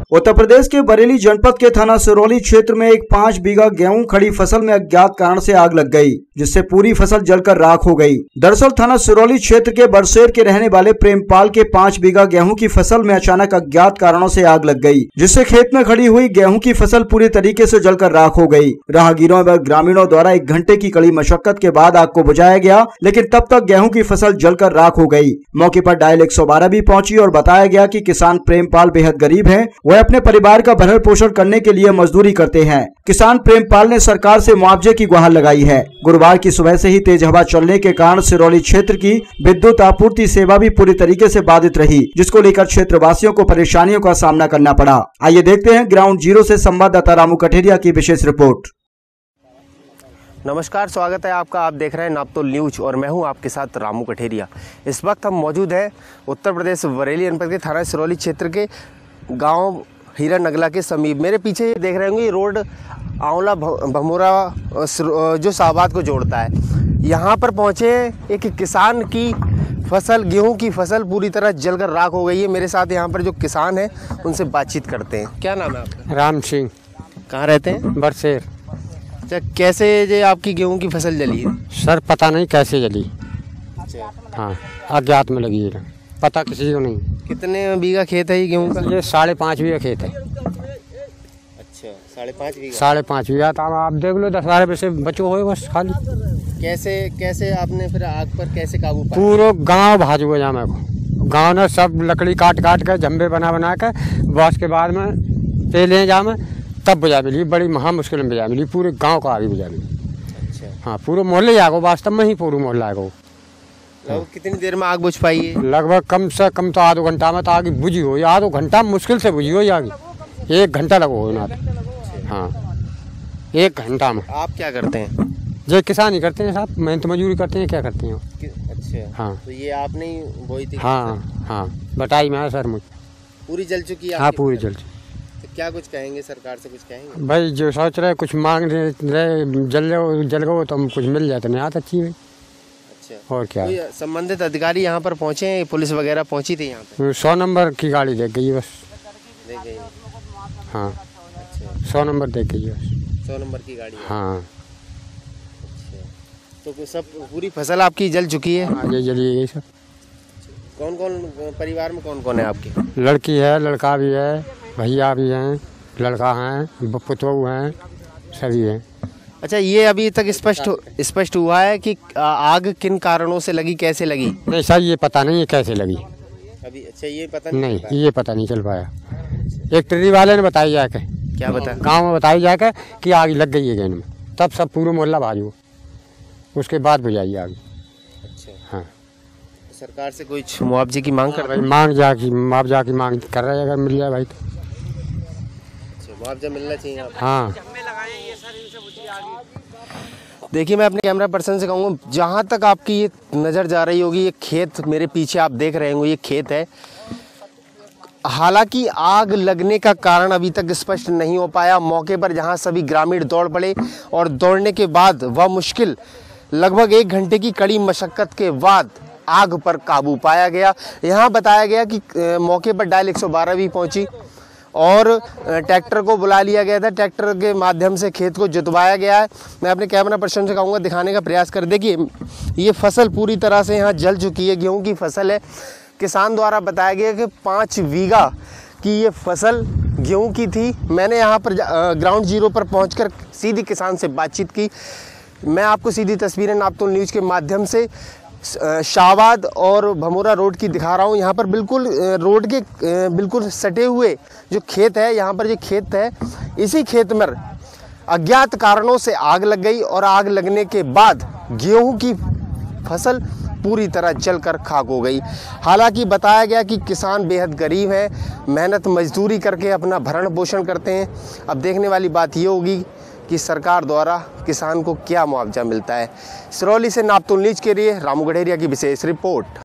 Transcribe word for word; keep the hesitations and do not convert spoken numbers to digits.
उत्तर प्रदेश के बरेली जनपद के थाना सिरौली क्षेत्र में एक पाँच बीघा गेहूं खड़ी फसल में अज्ञात कारण से आग लग गई, जिससे पूरी फसल जलकर राख हो गई। दरअसल थाना सिरौली क्षेत्र के बरसेर के रहने वाले प्रेमपाल के पाँच बीघा गेहूं की फसल में अचानक अज्ञात कारणों से आग लग गई, जिससे खेत में खड़ी हुई गेहूं की फसल पूरी तरीके से जलकर राख हो गई। राहगीरों व ग्रामीणों द्वारा एक घंटे की कड़ी मशक्कत के बाद आग को बुझाया गया, लेकिन तब तक गेहूं की फसल जलकर राख हो गई। मौके पर डायल एक सौ बारह भी पहुंची और बताया गया कि किसान प्रेमपाल बेहद गरीब है, वह अपने परिवार का भरण पोषण करने के लिए मजदूरी करते हैं। किसान प्रेमपाल ने सरकार से मुआवजे की गुहार लगाई है। गुरुवार की सुबह से ही तेज हवा चलने के कारण सिरौली क्षेत्र की विद्युत आपूर्ति सेवा भी पूरी तरीके से बाधित रही, जिसको लेकर क्षेत्रवासियों को परेशानियों का सामना करना पड़ा। आइए देखते हैं ग्राउंड जीरो से संवाददाता रामू कठेरिया की विशेष रिपोर्ट। नमस्कार, स्वागत है आपका। आप देख रहे हैं नापतोल न्यूज और मैं हूं आपके साथ रामू कठेरिया। इस वक्त हम मौजूद हैं उत्तर प्रदेश बरेली जनपद के थाना सिरौली क्षेत्र के गांव हीरा नगला के समीप। मेरे पीछे देख रहे होंगे ये रोड आंवला भमोरा जो शाहबाद को जोड़ता है। यहाँ पर पहुँचे एक किसान की फसल, गेहूं की फसल पूरी तरह जलकर राख हो गई है। मेरे साथ यहाँ पर जो किसान हैं उनसे बातचीत करते हैं। क्या नाम है आपका? राम सिंह। कहाँ रहते हैं? बरसेर। अच्छा, कैसे जो आपकी गेहूं की फसल जली है? सर पता नहीं कैसे जली। अच्छा। हाँ, अज्ञात में लगी है, पता किसी को नहीं। कितने बीघा खेत है ये गेहूं का? ये साढ़े पाँच बीघा खेत है। अच्छा, साढ़े पाँच बीघा। साढ़े पाँच बीघा तो आप देख लो, दस बारह पैसे बचो हो बस खाली। कैसे कैसे आपने फिर आग पर कैसे काबू पाया? पूरा गाँव भाज हुआ जा मेरे को। गाँव ने सब लकड़ी काट काट कर झम्बे बना बना कर बस के बाद में तेले जा में तब बुझा मिली। बड़ी महा मुश्किल में बुझा मिली, पूरे गांव को आगे बुझा मिली। अच्छा। हाँ, पूरे मोहल्ले जागो, वास्तव में ही पूरा मोहल्ला आगो। हाँ। कितनी देर में आग बुझ पाई है? लगभग कम से कम तो आधो घंटा में तो आगे बुझी हो। आधो घंटा मुश्किल से बुझी हो आगे, एक घंटा लगो हो ना। हाँ, एक घंटा में। आप क्या करते हैं? जो किसान ही करते हैं साहब, मेहनत मजदूरी करते हैं, क्या करते हैं। अच्छा। हाँ, तो ये आपने ही बोई थी? हाँ हाँ, बटाई में है सर मुझ। पूरी जल चुकी है? हाँ, पूरी जल चुकी। क्या कुछ कहेंगे सरकार से? कुछ कहेंगे भाई? जो सोच रहे कुछ मांग रहे, जल जाओ जल गो तो हम कुछ मिल जाए तो नहीं आता अच्छी भाई। अच्छा। और क्या? संबंधित अधिकारी यहाँ पर पहुँचे हैं? पुलिस वगैरह पहुँची थी यहाँ पे? सौ नंबर की गाड़ी देख गई बस। देख गई? हाँ। अच्छा। सौ नंबर देख गई बस। सौ नंबर की गाड़ी? हाँ। अच्छा, तो सब पूरी फसल आपकी जल चुकी है? हाँ, ये जली गई सब। कौन कौन परिवार में कौन कौन है आपके? लड़की है, लड़का भी है, भैया भी हैं, लड़का हैं, पुतोहू हैं, सभी हैं। अच्छा, ये अभी तक स्पष्ट स्पष्ट हुआ है कि आग किन कारणों से लगी, कैसे लगी? नहीं सर, ये पता नहीं है कैसे लगी अभी। अच्छा, ये पता नहीं? नहीं, ये पता नहीं चल पाया। एक ट्रेनी वाले ने बताई जाके। क्या बता? गाँव में बताई जाके कि आग लग गई है गेहूं में, तब सब पूरा मोहल्ला भाजू, उसके बाद बुझाई आग। अच्छा। हाँ। सरकार से कुछ मुआवजे की मांग कर रहे हैं? मांग जा की मुआवजा की मांग कर रहे हैं, अगर मिल जाए भाई तो। मुआवजा मिलना चाहिए आपको। हाँ। देखिए, मैं अपने कैमरा पर्सन से कहूँगा, जहाँ तक आपकी ये नज़र जा रही होगी, ये खेत मेरे पीछे आप देख रहे होंगे, ये खेत है। हालांकि आग लगने का कारण अभी तक स्पष्ट नहीं हो पाया। मौके पर जहाँ सभी ग्रामीण दौड़ पड़े और दौड़ने के बाद वह मुश्किल लगभग एक घंटे की कड़ी मशक्कत के बाद आग पर काबू पाया गया। यहाँ बताया गया कि मौके पर डायल एक सौ बारह भी पहुँची और ट्रैक्टर को बुला लिया गया था। ट्रैक्टर के माध्यम से खेत को जुतवाया गया है। मैं अपने कैमरा पर्सन से कहूँगा दिखाने का प्रयास कर। देखिए, ये फसल पूरी तरह से यहाँ जल चुकी है, गेहूं की फसल है। किसान द्वारा बताया गया कि पाँच बीघा की ये फसल गेहूं की थी। मैंने यहाँ पर ग्राउंड जीरो पर पहुँचकर सीधी किसान से बातचीत की। मैं आपको सीधी तस्वीरें नापतोल न्यूज़ के माध्यम से शाहबाद और भमोरा रोड की दिखा रहा हूँ। यहाँ पर बिल्कुल रोड के बिल्कुल सटे हुए जो खेत है, यहाँ पर जो खेत है, इसी खेत में अज्ञात कारणों से आग लग गई और आग लगने के बाद गेहूं की फसल पूरी तरह जलकर खाक हो गई। हालांकि बताया गया कि किसान बेहद गरीब है, मेहनत मजदूरी करके अपना भरण पोषण करते हैं। अब देखने वाली बात ये होगी कि सरकार द्वारा किसान को क्या मुआवजा मिलता है। सिरौली से नापतोल न्यूज़ के लिए रामू कठेरिया की विशेष रिपोर्ट।